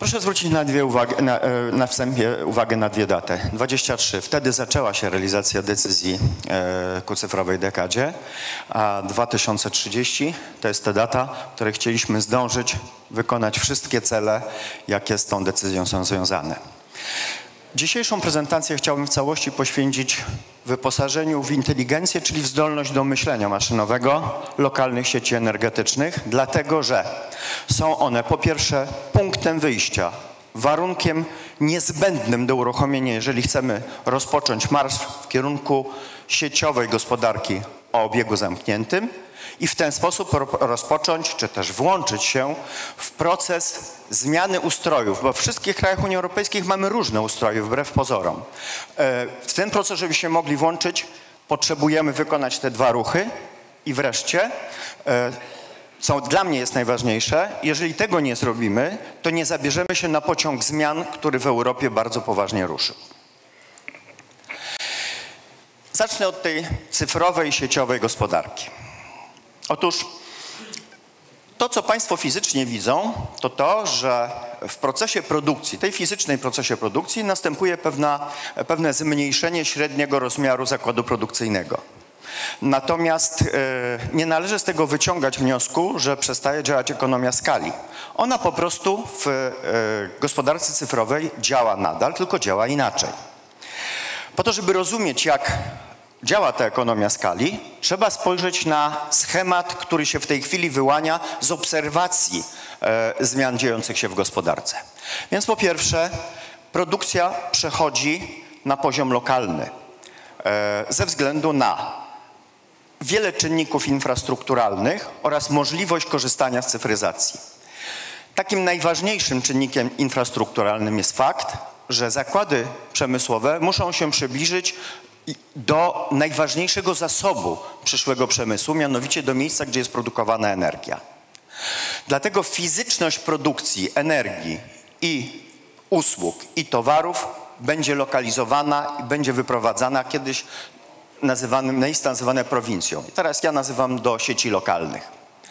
Proszę zwrócić na wstępie uwagę na dwie daty. 23. Wtedy zaczęła się realizacja decyzji ku cyfrowej dekadzie, a 2030 to jest ta data, w której chcieliśmy zdążyć wykonać wszystkie cele, jakie z tą decyzją są związane. Dzisiejszą prezentację chciałbym w całości poświęcić wyposażeniu w inteligencję, czyli w zdolność do myślenia maszynowego lokalnych sieci energetycznych, dlatego że są one po pierwsze punktem wyjścia, warunkiem niezbędnym do uruchomienia, jeżeli chcemy rozpocząć marsz w kierunku sieciowej gospodarki o obiegu zamkniętym i w ten sposób rozpocząć, czy też włączyć się w proces zmiany ustrojów, bo w wszystkich krajach Unii Europejskiej mamy różne ustroje, wbrew pozorom. W ten proces, żebyśmy mogli włączyć, potrzebujemy wykonać te dwa ruchy i wreszcie, co dla mnie jest najważniejsze, jeżeli tego nie zrobimy, to nie zabierzemy się na pociąg zmian, który w Europie bardzo poważnie ruszył. Zacznę od tej cyfrowej, sieciowej gospodarki. Otóż to, co Państwo fizycznie widzą, to to, że w procesie produkcji, tej fizycznej procesie produkcji następuje pewne zmniejszenie średniego rozmiaru zakładu produkcyjnego. Natomiast nie należy z tego wyciągać wniosku, że przestaje działać ekonomia skali. Ona po prostu w gospodarce cyfrowej działa nadal, tylko działa inaczej. Po to, żeby rozumieć, jak działa ta ekonomia skali, trzeba spojrzeć na schemat, który się w tej chwili wyłania z obserwacji zmian dziejących się w gospodarce. Więc po pierwsze, produkcja przechodzi na poziom lokalny ze względu na wiele czynników infrastrukturalnych oraz możliwość korzystania z cyfryzacji. Takim najważniejszym czynnikiem infrastrukturalnym jest fakt, że zakłady przemysłowe muszą się przybliżyć do najważniejszego zasobu przyszłego przemysłu, mianowicie do miejsca, gdzie jest produkowana energia. Dlatego fizyczność produkcji energii i usług i towarów będzie lokalizowana i będzie wyprowadzana kiedyś miejsce nazywane prowincją. I teraz ja nazywam do sieci lokalnych.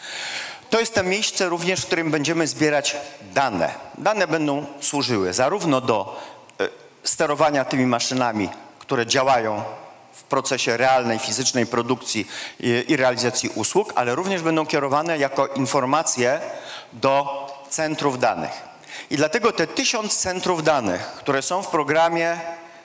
To jest to miejsce również, w którym będziemy zbierać dane. Dane będą służyły zarówno do sterowania tymi maszynami, które działają w procesie realnej, fizycznej produkcji i realizacji usług, ale również będą kierowane jako informacje do centrów danych. I dlatego te 1000 centrów danych, które są w programie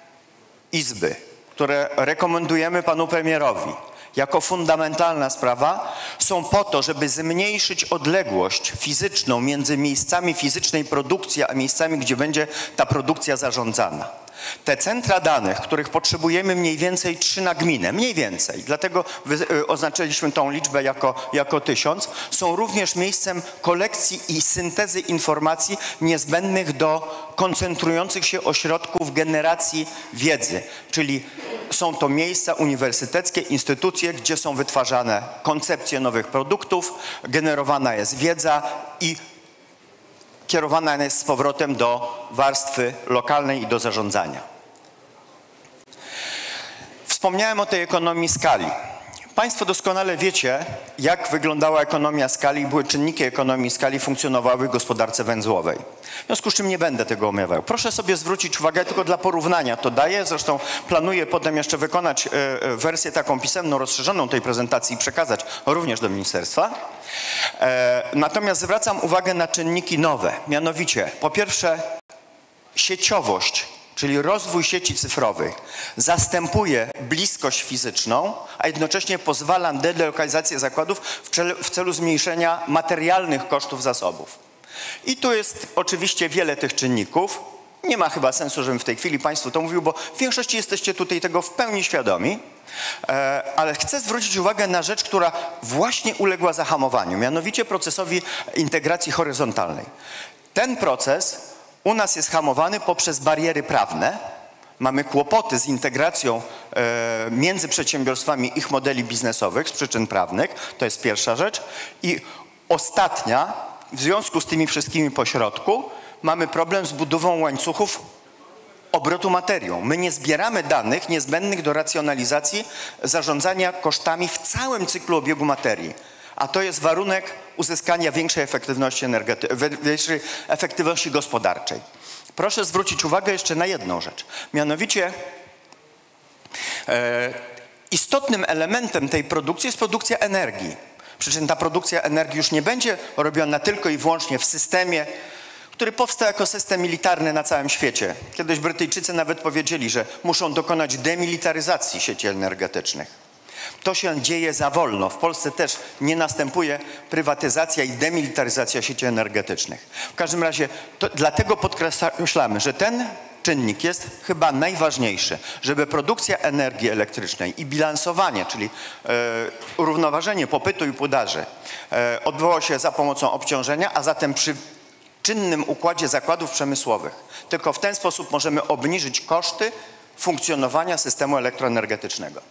Izby, które rekomendujemy panu premierowi jako fundamentalna sprawa, są po to, żeby zmniejszyć odległość fizyczną między miejscami fizycznej produkcji, a miejscami, gdzie będzie ta produkcja zarządzana. Te centra danych, których potrzebujemy mniej więcej 3 na gminę, mniej więcej, dlatego oznaczyliśmy tą liczbę jako 1000, są również miejscem kolekcji i syntezy informacji niezbędnych do koncentrujących się ośrodków generacji wiedzy, czyli są to miejsca uniwersyteckie, instytucje, gdzie są wytwarzane koncepcje nowych produktów, generowana jest wiedza i kierowana jest z powrotem do warstwy lokalnej i do zarządzania. Wspomniałem o tej ekonomii skali. Państwo doskonale wiecie, jak wyglądała ekonomia skali, były czynniki ekonomii skali funkcjonowały w gospodarce węzłowej. W związku z czym nie będę tego omawiał. Proszę sobie zwrócić uwagę, tylko dla porównania to daję. Zresztą planuję potem jeszcze wykonać wersję taką pisemną, rozszerzoną tej prezentacji i przekazać również do ministerstwa. Natomiast zwracam uwagę na czynniki nowe. Mianowicie, po pierwsze, sieciowość, czyli rozwój sieci cyfrowych, zastępuje bliskość fizyczną, a jednocześnie pozwala na delokalizację zakładów w celu zmniejszenia materialnych kosztów zasobów. I tu jest oczywiście wiele tych czynników. Nie ma chyba sensu, żebym w tej chwili Państwu to mówił, bo w większości jesteście tutaj tego w pełni świadomi, ale chcę zwrócić uwagę na rzecz, która właśnie uległa zahamowaniu, mianowicie procesowi integracji horyzontalnej. Ten proces u nas jest hamowany poprzez bariery prawne. Mamy kłopoty z integracją między przedsiębiorstwami ich modeli biznesowych z przyczyn prawnych. To jest pierwsza rzecz. I ostatnia, w związku z tymi wszystkimi pośrodku, mamy problem z budową łańcuchów obrotu materią. My nie zbieramy danych niezbędnych do racjonalizacji zarządzania kosztami w całym cyklu obiegu materii. A to jest warunek uzyskania większej efektywności gospodarczej. Proszę zwrócić uwagę jeszcze na jedną rzecz. Mianowicie istotnym elementem tej produkcji jest produkcja energii. Przy czym ta produkcja energii już nie będzie robiona tylko i wyłącznie w systemie, który powstał jako system militarny na całym świecie. Kiedyś Brytyjczycy nawet powiedzieli, że muszą dokonać demilitaryzacji sieci energetycznych. To się dzieje za wolno. W Polsce też nie następuje prywatyzacja i demilitaryzacja sieci energetycznych. W każdym razie dlatego podkreślamy, że ten czynnik jest chyba najważniejszy, żeby produkcja energii elektrycznej i bilansowanie, czyli równoważenie popytu i podaży odbywało się za pomocą obciążenia, a zatem przy czynnym układzie zakładów przemysłowych. Tylko w ten sposób możemy obniżyć koszty funkcjonowania systemu elektroenergetycznego.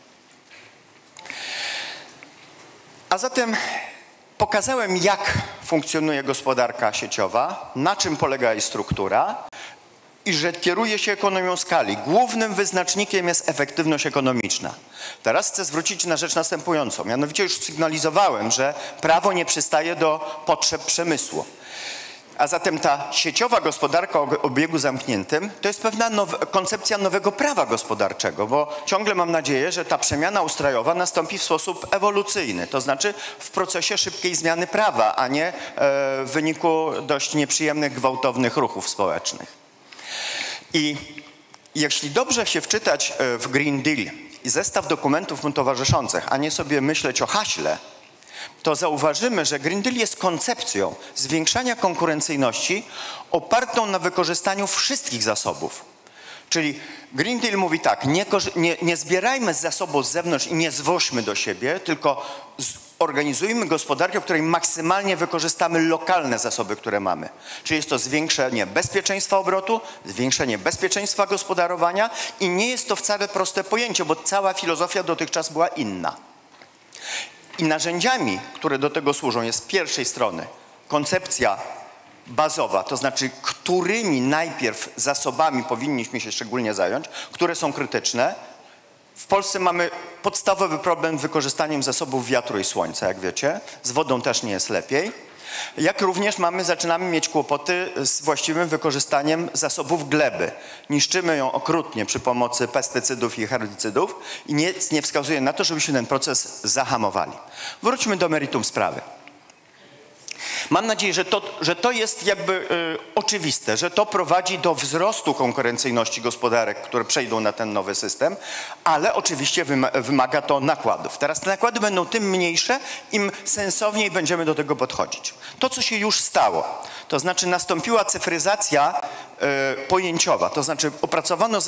A zatem pokazałem, jak funkcjonuje gospodarka sieciowa, na czym polega jej struktura i że kieruje się ekonomią skali. Głównym wyznacznikiem jest efektywność ekonomiczna. Teraz chcę zwrócić na rzecz następującą. Mianowicie już sygnalizowałem, że prawo nie przystaje do potrzeb przemysłu. A zatem ta sieciowa gospodarka o obiegu zamkniętym to jest pewna koncepcja nowego prawa gospodarczego, bo ciągle mam nadzieję, że ta przemiana ustrojowa nastąpi w sposób ewolucyjny, to znaczy w procesie szybkiej zmiany prawa, a nie w wyniku dość nieprzyjemnych, gwałtownych ruchów społecznych. I jeśli dobrze się wczytać w Green Deal i zestaw dokumentów mu towarzyszących, a nie sobie myśleć o haśle, to zauważymy, że Green Deal jest koncepcją zwiększania konkurencyjności opartą na wykorzystaniu wszystkich zasobów. Czyli Green Deal mówi tak, nie zbierajmy zasobów z zewnątrz i nie zwoźmy do siebie, tylko organizujmy gospodarkę, w której maksymalnie wykorzystamy lokalne zasoby, które mamy. Czyli jest to zwiększenie bezpieczeństwa obrotu, zwiększenie bezpieczeństwa gospodarowania i nie jest to wcale proste pojęcie, bo cała filozofia dotychczas była inna. I narzędziami, które do tego służą, jest z pierwszej strony koncepcja bazowa, to znaczy którymi najpierw zasobami powinniśmy się szczególnie zająć, które są krytyczne. W Polsce mamy podstawowy problem z wykorzystaniem zasobów wiatru i słońca, jak wiecie. Z wodą też nie jest lepiej. Jak również zaczynamy mieć kłopoty z właściwym wykorzystaniem zasobów gleby. Niszczymy ją okrutnie przy pomocy pestycydów i herbicydów i nic nie wskazuje na to, żebyśmy ten proces zahamowali. Wróćmy do meritum sprawy. Mam nadzieję, że to jest jakby oczywiste, że to prowadzi do wzrostu konkurencyjności gospodarek, które przejdą na ten nowy system, ale oczywiście wymaga to nakładów. Teraz te nakłady będą tym mniejsze, im sensowniej będziemy do tego podchodzić. To, co się już stało, to znaczy nastąpiła cyfryzacja pojęciowa, to znaczy opracowano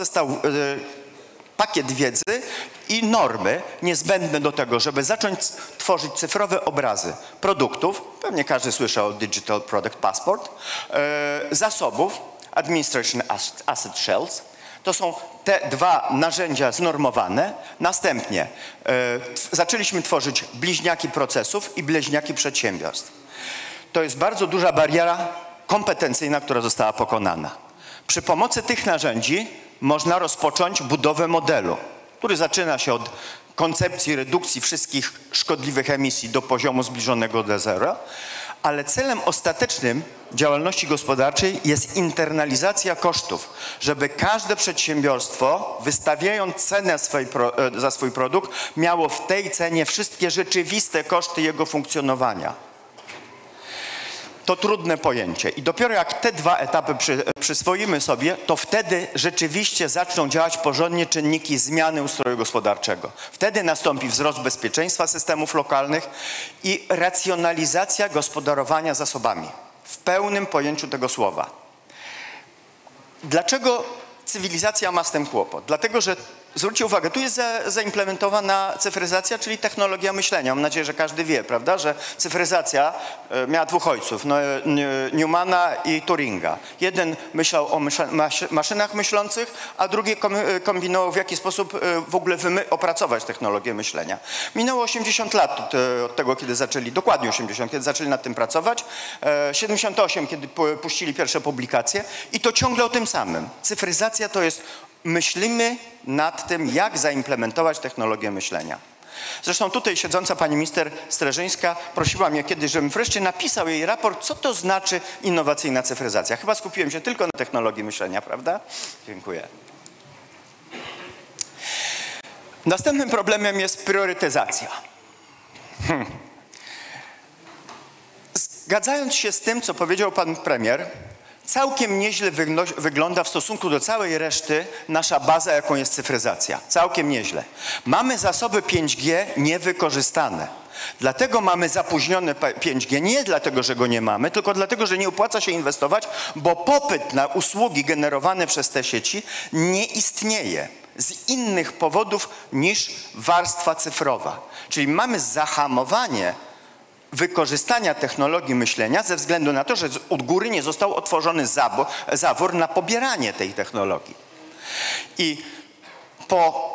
pakiet wiedzy i normy niezbędne do tego, żeby zacząć tworzyć cyfrowe obrazy produktów, pewnie każdy słyszał o Digital Product Passport, zasobów, Administration Asset Shells. To są te dwa narzędzia znormowane. Następnie zaczęliśmy tworzyć bliźniaki procesów i bliźniaki przedsiębiorstw. To jest bardzo duża bariera kompetencyjna, która została pokonana. Przy pomocy tych narzędzi można rozpocząć budowę modelu, który zaczyna się od koncepcji redukcji wszystkich szkodliwych emisji do poziomu zbliżonego do zera, ale celem ostatecznym działalności gospodarczej jest internalizacja kosztów, żeby każde przedsiębiorstwo, wystawiając cenę za swój produkt, miało w tej cenie wszystkie rzeczywiste koszty jego funkcjonowania. To trudne pojęcie i dopiero jak te dwa etapy przyswoimy sobie, to wtedy rzeczywiście zaczną działać porządnie czynniki zmiany ustroju gospodarczego. Wtedy nastąpi wzrost bezpieczeństwa systemów lokalnych i racjonalizacja gospodarowania zasobami w pełnym pojęciu tego słowa. Dlaczego cywilizacja ma z tym kłopot? Dlatego, że zwróćcie uwagę, tu jest zaimplementowana cyfryzacja, czyli technologia myślenia. Mam nadzieję, że każdy wie, prawda, że cyfryzacja miała dwóch ojców, Newmana i Turinga. Jeden myślał o maszynach myślących, a drugi kombinował, w jaki sposób w ogóle opracować technologię myślenia. Minęło 80 lat od tego, kiedy zaczęli, dokładnie 80, kiedy zaczęli nad tym pracować, 78, kiedy puścili pierwsze publikacje i to ciągle o tym samym. Cyfryzacja to jest myślimy nad tym, jak zaimplementować technologię myślenia. Zresztą tutaj siedząca pani minister Streżyńska prosiła mnie kiedyś, żebym wreszcie napisał jej raport, co to znaczy innowacyjna cyfryzacja. Chyba skupiłem się tylko na technologii myślenia, prawda? Dziękuję. Następnym problemem jest priorytetyzacja. Zgadzając się z tym, co powiedział pan premier, całkiem nieźle wygląda w stosunku do całej reszty nasza baza, jaką jest cyfryzacja. Całkiem nieźle. Mamy zasoby 5G niewykorzystane. Dlatego mamy zapóźnione 5G. Nie dlatego, że go nie mamy, tylko dlatego, że nie opłaca się inwestować, bo popyt na usługi generowane przez te sieci nie istnieje z innych powodów niż warstwa cyfrowa. Czyli mamy zahamowanie wykorzystania technologii myślenia ze względu na to, że od góry nie został otworzony zawór na pobieranie tej technologii. I po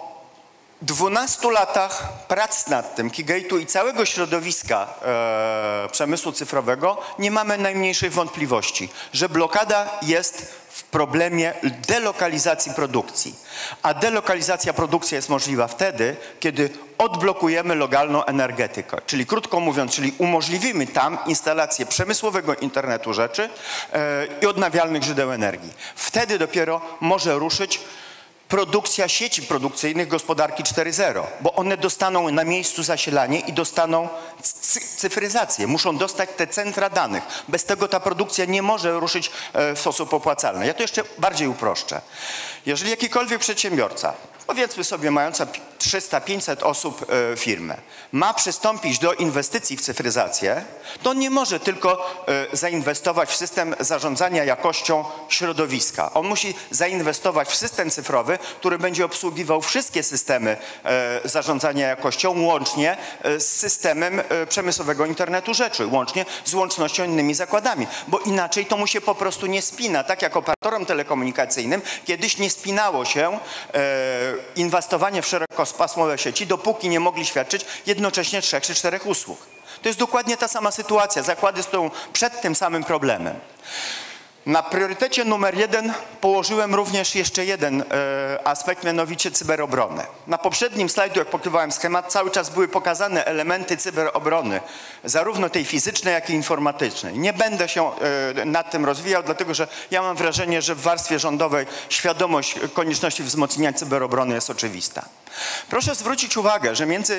12 latach prac nad tym Keygate'u i całego środowiska przemysłu cyfrowego nie mamy najmniejszej wątpliwości, że blokada jest w problemie delokalizacji produkcji. A delokalizacja produkcji jest możliwa wtedy, kiedy odblokujemy lokalną energetykę. Czyli krótko mówiąc, czyli umożliwimy tam instalację przemysłowego internetu rzeczy i odnawialnych źródeł energii. Wtedy dopiero może ruszyć produkcja sieci produkcyjnych gospodarki 4.0, bo one dostaną na miejscu zasilanie i dostaną cyfryzację. Muszą dostać te centra danych. Bez tego ta produkcja nie może ruszyć w sposób opłacalny. Ja to jeszcze bardziej uproszczę. Jeżeli jakikolwiek przedsiębiorca, powiedzmy sobie mająca 300-500 osób firmę, ma przystąpić do inwestycji w cyfryzację, to nie może tylko zainwestować w system zarządzania jakością środowiska. On musi zainwestować w system cyfrowy, który będzie obsługiwał wszystkie systemy zarządzania jakością, łącznie z systemem przemysłowego internetu rzeczy, łącznie z łącznością innymi zakładami, bo inaczej to mu się po prostu nie spina. Tak jak operatorom telekomunikacyjnym kiedyś nie spinało się inwestowanie w szerokopasmowe sieci, dopóki nie mogli świadczyć jednocześnie 3 czy 4 usług. To jest dokładnie ta sama sytuacja. Zakłady stoją przed tym samym problemem. Na priorytecie numer 1 położyłem również jeszcze jeden aspekt, mianowicie cyberobrony. Na poprzednim slajdzie, jak pokrywałem schemat, cały czas były pokazane elementy cyberobrony, zarówno tej fizycznej, jak i informatycznej. Nie będę się nad tym rozwijał, dlatego że ja mam wrażenie, że w warstwie rządowej świadomość konieczności wzmocnienia cyberobrony jest oczywista. Proszę zwrócić uwagę, że między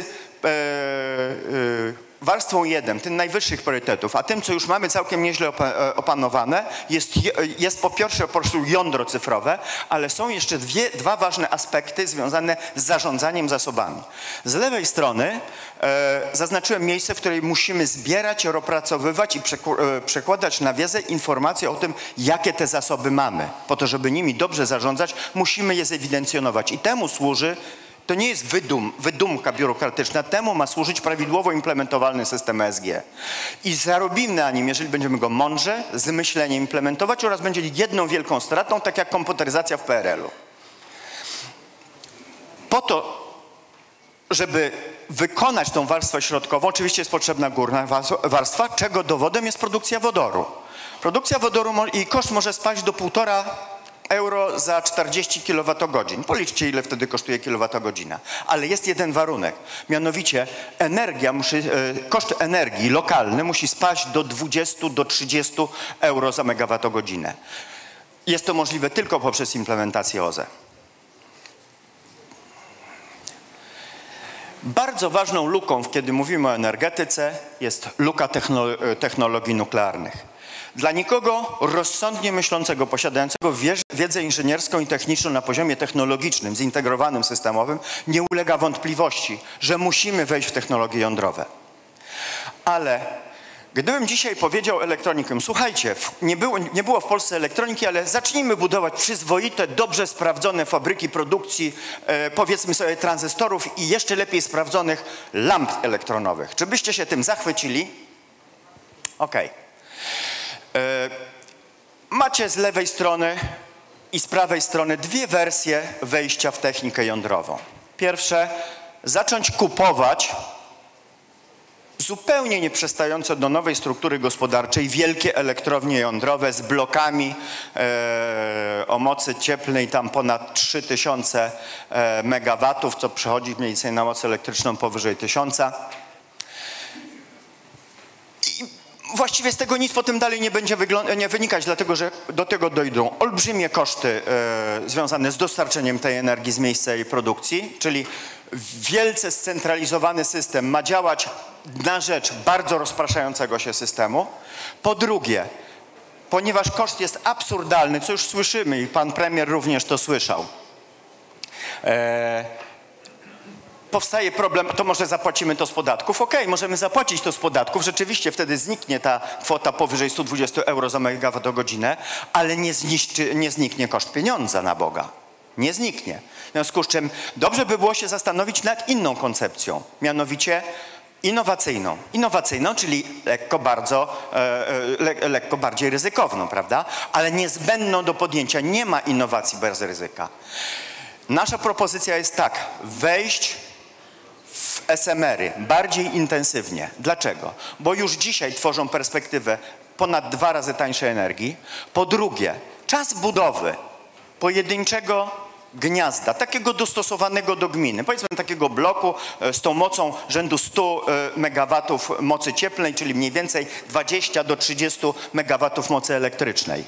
warstwą 1, tym najwyższych priorytetów, a tym, co już mamy całkiem nieźle opanowane, jest po pierwsze po prostu jądro cyfrowe, ale są jeszcze dwa ważne aspekty związane z zarządzaniem zasobami. Z lewej strony zaznaczyłem miejsce, w której musimy zbierać, opracowywać i przekładać na wiedzę informacje o tym, jakie te zasoby mamy. Po to, żeby nimi dobrze zarządzać, musimy je zewidencjonować i temu służy. To nie jest wydumka biurokratyczna, temu ma służyć prawidłowo implementowalny system ESG. I zarobimy na nim, jeżeli będziemy go mądrze, z myśleniem implementować oraz będzie jedną wielką stratą, tak jak komputeryzacja w PRL-u. Po to, żeby wykonać tą warstwę środkową, oczywiście jest potrzebna górna warstwa, czego dowodem jest produkcja wodoru. Produkcja wodoru i koszt może spaść do 1,5 euro za 40 kWh. Policzcie, ile wtedy kosztuje kilowatogodzina. Ale jest jeden warunek, mianowicie koszt energii lokalny musi spaść do 20 do 30 euro za megawattogodzinę. Jest to możliwe tylko poprzez implementację OZE. Bardzo ważną luką, kiedy mówimy o energetyce, jest luka technologii nuklearnych. Dla nikogo rozsądnie myślącego, posiadającego wiedzę inżynierską i techniczną na poziomie technologicznym, zintegrowanym, systemowym, nie ulega wątpliwości, że musimy wejść w technologie jądrowe. Ale gdybym dzisiaj powiedział elektronikom, słuchajcie, nie było w Polsce elektroniki, ale zacznijmy budować przyzwoite, dobrze sprawdzone fabryki produkcji, powiedzmy sobie, tranzystorów i jeszcze lepiej sprawdzonych lamp elektronowych. Czy byście się tym zachwycili? Okej. Macie z lewej strony i z prawej strony dwie wersje wejścia w technikę jądrową. Pierwsze, zacząć kupować zupełnie nieprzystające do nowej struktury gospodarczej wielkie elektrownie jądrowe z blokami o mocy cieplnej tam ponad 3000 megawatów, co przechodzi mniej więcej na moc elektryczną powyżej 1000. Właściwie z tego nic potem dalej nie będzie wynikać, dlatego że do tego dojdą olbrzymie koszty związane z dostarczeniem tej energii z miejsca jej produkcji, czyli wielce scentralizowany system ma działać na rzecz bardzo rozpraszającego się systemu. Po drugie, ponieważ koszt jest absurdalny, co już słyszymy i pan premier również to słyszał, powstaje problem, to może zapłacimy to z podatków. Okej, możemy zapłacić to z podatków. Rzeczywiście wtedy zniknie ta kwota powyżej 120 euro za megawattogodzinę, ale nie zniknie koszt pieniądza na Boga. Nie zniknie. W związku z czym dobrze by było się zastanowić nad inną koncepcją, mianowicie innowacyjną. Innowacyjną, czyli lekko bardziej ryzykowną, prawda? Ale niezbędną do podjęcia. Nie ma innowacji bez ryzyka. Nasza propozycja jest tak, wejść w SMR-y bardziej intensywnie. Dlaczego? Bo już dzisiaj tworzą perspektywę ponad 2 razy tańszej energii. Po drugie, czas budowy pojedynczego gniazda, takiego dostosowanego do gminy, powiedzmy takiego bloku z tą mocą rzędu 100 megawatów mocy cieplnej, czyli mniej więcej 20 do 30 megawatów mocy elektrycznej.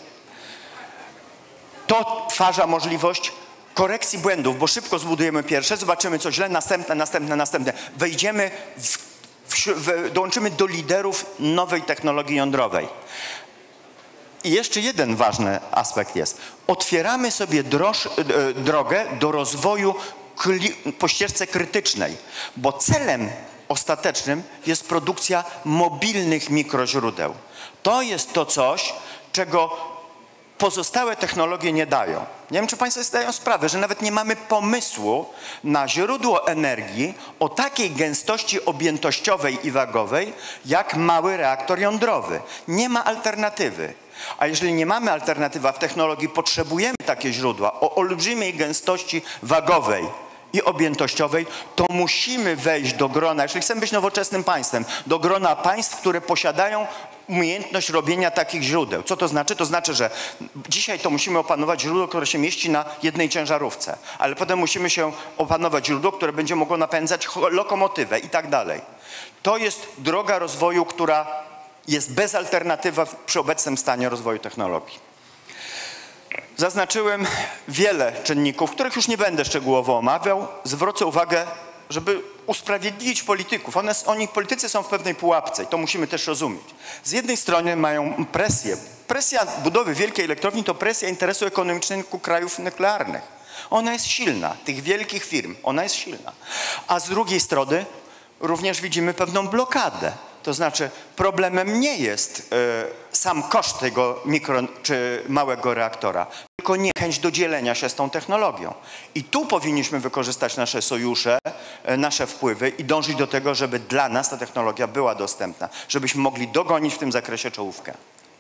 To stwarza możliwość korekcji błędów, bo szybko zbudujemy pierwsze, zobaczymy co źle, następne. Wejdziemy, dołączymy do liderów nowej technologii jądrowej. I jeszcze jeden ważny aspekt jest. Otwieramy sobie drogę do rozwoju po ścieżce krytycznej, bo celem ostatecznym jest produkcja mobilnych mikroźródeł. To jest to coś, czego pozostałe technologie nie dają. Nie wiem, czy Państwo sobie zdają sprawę, że nawet nie mamy pomysłu na źródło energii o takiej gęstości objętościowej i wagowej, jak mały reaktor jądrowy. Nie ma alternatywy. A jeżeli nie mamy alternatywy, a w technologii potrzebujemy takie źródła o olbrzymiej gęstości wagowej i objętościowej, to musimy wejść do grona, jeżeli chcemy być nowoczesnym państwem, do grona państw, które posiadają umiejętność robienia takich źródeł. Co to znaczy? To znaczy, że dzisiaj to musimy opanować źródło, które się mieści na jednej ciężarówce, ale potem musimy się opanować źródło, które będzie mogło napędzać lokomotywę i tak dalej. To jest droga rozwoju, która jest bezalternatywna przy obecnym stanie rozwoju technologii. Zaznaczyłem wiele czynników, których już nie będę szczegółowo omawiał. Zwrócę uwagę, żeby usprawiedliwić polityków. Politycy są w pewnej pułapce i to musimy też rozumieć. Z jednej strony mają presję. Presja budowy wielkiej elektrowni to presja interesu ekonomicznego krajów nuklearnych. Ona jest silna, tych wielkich firm, ona jest silna. A z drugiej strony również widzimy pewną blokadę. To znaczy problemem nie jest sam koszt tego mikro czy małego reaktora, tylko niechęć do dzielenia się z tą technologią. I tu powinniśmy wykorzystać nasze sojusze, nasze wpływy i dążyć do tego, żeby dla nas ta technologia była dostępna, żebyśmy mogli dogonić w tym zakresie czołówkę.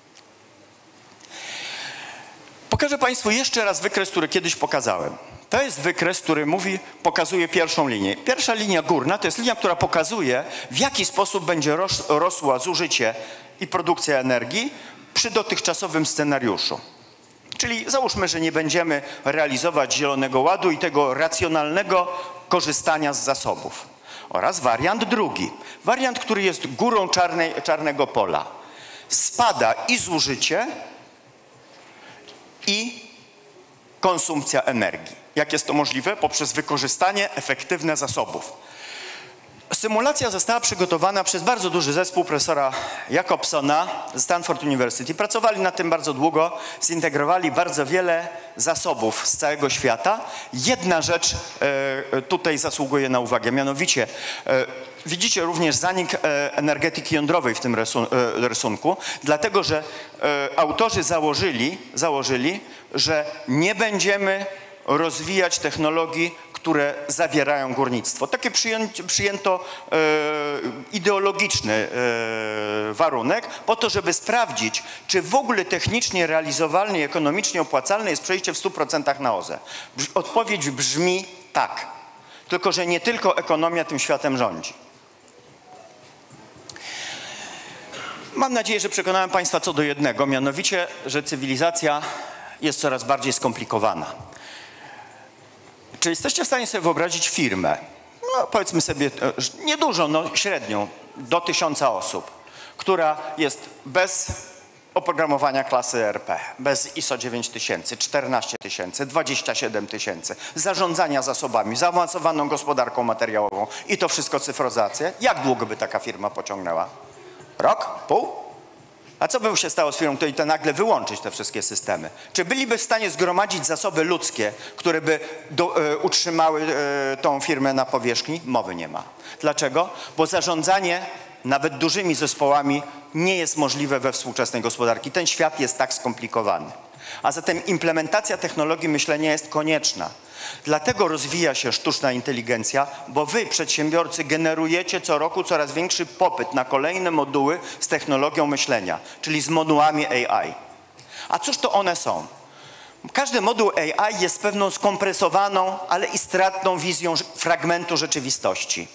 Pokażę Państwu jeszcze raz wykres, który kiedyś pokazałem. To jest wykres, który pokazuje pierwszą linię. Pierwsza linia górna to jest linia, która pokazuje, w jaki sposób będzie rosła zużycie i produkcja energii przy dotychczasowym scenariuszu. Czyli załóżmy, że nie będziemy realizować Zielonego Ładu i tego racjonalnego korzystania z zasobów. Oraz wariant drugi. Wariant, który jest górą czarnego pola. Spada i zużycie, i konsumpcja energii. Jak jest to możliwe? Poprzez wykorzystanie efektywne zasobów. Symulacja została przygotowana przez bardzo duży zespół profesora Jacobsona z Stanford University. Pracowali nad tym bardzo długo, zintegrowali bardzo wiele zasobów z całego świata. Jedna rzecz tutaj zasługuje na uwagę, mianowicie widzicie również zanik energetyki jądrowej w tym rysunku, dlatego że autorzy założyli, że nie będziemy rozwijać technologii, które zawierają górnictwo. Taki przyjęto ideologiczny warunek po to, żeby sprawdzić, czy w ogóle technicznie realizowalne i ekonomicznie opłacalne jest przejście w 100% na OZE. Odpowiedź brzmi tak, tylko że nie tylko ekonomia tym światem rządzi. Mam nadzieję, że przekonałem Państwa co do jednego, mianowicie, że cywilizacja jest coraz bardziej skomplikowana. Czy jesteście w stanie sobie wyobrazić firmę, no powiedzmy sobie niedużą, no średnią, do 1000 osób, która jest bez oprogramowania klasy ERP, bez ISO 9000, 14000, 27000, zarządzania zasobami, zaawansowaną gospodarką materiałową i to wszystko cyfryzację? Jak długo by taka firma pociągnęła? Rok? Pół? A co by się stało z firmą, której to nagle wyłączyć te wszystkie systemy? Czy byliby w stanie zgromadzić zasoby ludzkie, które by utrzymały tą firmę na powierzchni? Mowy nie ma. Dlaczego? Bo zarządzanie nawet dużymi zespołami nie jest możliwe we współczesnej gospodarce. Ten świat jest tak skomplikowany. A zatem implementacja technologii myślenia jest konieczna. Dlatego rozwija się sztuczna inteligencja, bo wy, przedsiębiorcy, generujecie co roku coraz większy popyt na kolejne moduły z technologią myślenia, czyli z modułami AI. A cóż to one są? Każdy moduł AI jest pewną skompresowaną, ale i stratną wizją fragmentu rzeczywistości.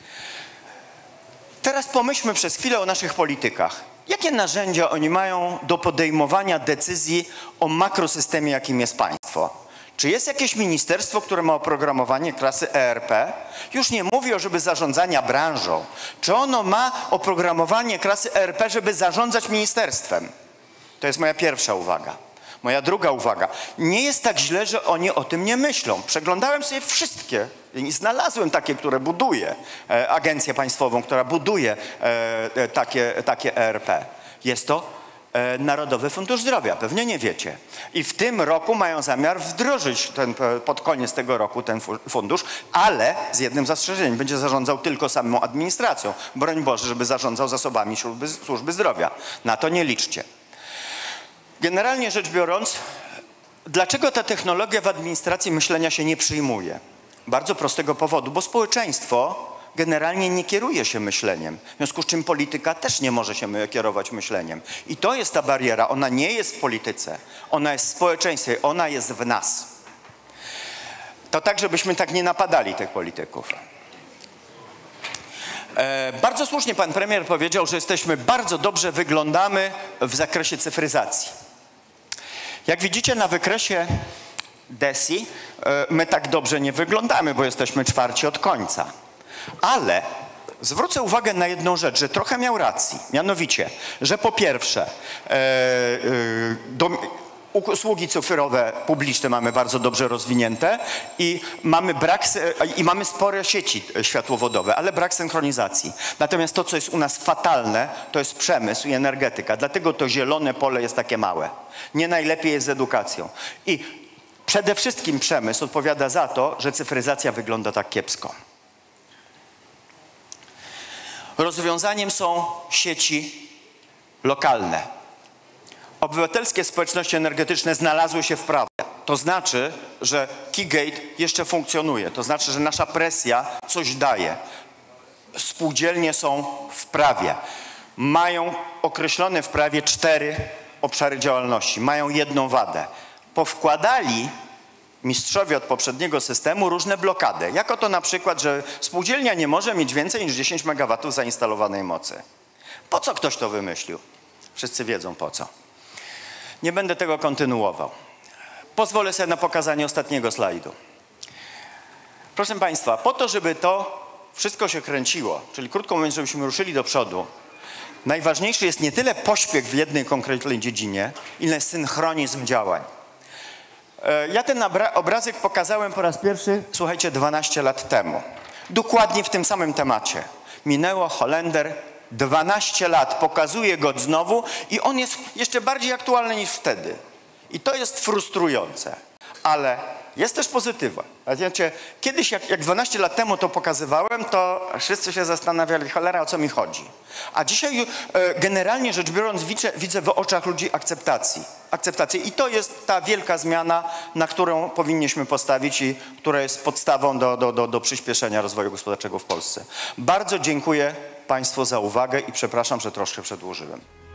Teraz pomyślmy przez chwilę o naszych politykach. Jakie narzędzia oni mają do podejmowania decyzji o makrosystemie, jakim jest państwo? Czy jest jakieś ministerstwo, które ma oprogramowanie klasy ERP? Już nie mówię o żeby zarządzania branżą. Czy ono ma oprogramowanie klasy ERP, żeby zarządzać ministerstwem? To jest moja pierwsza uwaga. Moja druga uwaga. Nie jest tak źle, że oni o tym nie myślą. Przeglądałem sobie wszystkie i znalazłem takie, które buduje agencję państwową, która buduje takie ERP. Jest to Narodowy Fundusz Zdrowia, pewnie nie wiecie. I w tym roku mają zamiar wdrożyć pod koniec tego roku ten fundusz, ale z jednym zastrzeżeniem. Będzie zarządzał tylko samą administracją. Broń Boże, żeby zarządzał zasobami służby zdrowia. Na to nie liczcie. Generalnie rzecz biorąc, dlaczego ta technologia w administracji myślenia się nie przyjmuje? Bardzo prostego powodu, bo społeczeństwo generalnie nie kieruje się myśleniem. W związku z czym polityka też nie może się kierować myśleniem. I to jest ta bariera. Ona nie jest w polityce. Ona jest w społeczeństwie. Ona jest w nas. To tak, żebyśmy tak nie napadali tych polityków. Bardzo słusznie pan premier powiedział, że bardzo dobrze wyglądamy w zakresie cyfryzacji. Jak widzicie na wykresie DESI, my tak dobrze nie wyglądamy, bo jesteśmy czwarci od końca. Ale zwrócę uwagę na jedną rzecz, że trochę miał racji. Mianowicie, że po pierwsze usługi cyfrowe publiczne mamy bardzo dobrze rozwinięte i mamy spore sieci światłowodowe, ale brak synchronizacji. Natomiast to, co jest u nas fatalne, to jest przemysł i energetyka. Dlatego to zielone pole jest takie małe. Nie najlepiej jest z edukacją. I przede wszystkim przemysł odpowiada za to, że cyfryzacja wygląda tak kiepsko. Rozwiązaniem są sieci lokalne. Obywatelskie społeczności energetyczne znalazły się w prawie. To znaczy, że Keygate jeszcze funkcjonuje. To znaczy, że nasza presja coś daje. Spółdzielnie są w prawie. Mają określone w prawie 4 obszary działalności. Mają jedną wadę. Powkładali mistrzowie od poprzedniego systemu różne blokady. Jako to na przykład, że spółdzielnia nie może mieć więcej niż 10 MW zainstalowanej mocy. Po co ktoś to wymyślił? Wszyscy wiedzą po co. Nie będę tego kontynuował. Pozwolę sobie na pokazanie ostatniego slajdu. Proszę Państwa, po to, żeby to wszystko się kręciło, czyli krótko mówiąc, żebyśmy ruszyli do przodu, najważniejszy jest nie tyle pośpiech w jednej konkretnej dziedzinie, ile synchronizm działań. Ja ten obrazek pokazałem po raz pierwszy, słuchajcie, 12 lat temu. Dokładnie w tym samym temacie. Minęło Holender 12 lat, pokazuje go znowu i on jest jeszcze bardziej aktualny niż wtedy. I to jest frustrujące, ale jest też pozytywne. Wiecie, kiedyś jak 12 lat temu to pokazywałem, to wszyscy się zastanawiali, cholera, o co mi chodzi. A dzisiaj generalnie rzecz biorąc widzę w oczach ludzi akceptację. I to jest ta wielka zmiana, na którą powinniśmy postawić i która jest podstawą do przyspieszenia rozwoju gospodarczego w Polsce. Bardzo dziękuję Państwu za uwagę i przepraszam, że troszkę przedłużyłem.